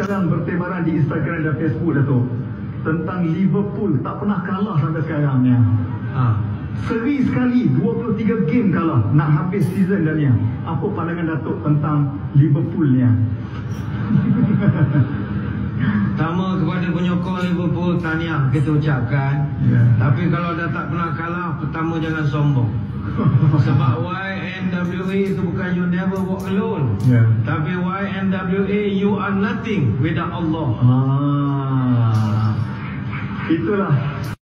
sedang bertebaran di Instagram dan Facebook, Datuk, tentang Liverpool tak pernah kalah sampai sekarang ni. Seri sekali 23 game kalah nak habis season dah ni. Apa pandangan Datuk tentang Liverpool ni? Pertama, kepada penyokong Liverpool, tahniah kita ucapkan. Tapi kalau dah tak pernah kalah, pertama jangan sombong. Sebab YNWA itu bukan you never walk alone. Tapi YNWA, you are nothing without Allah. Itulah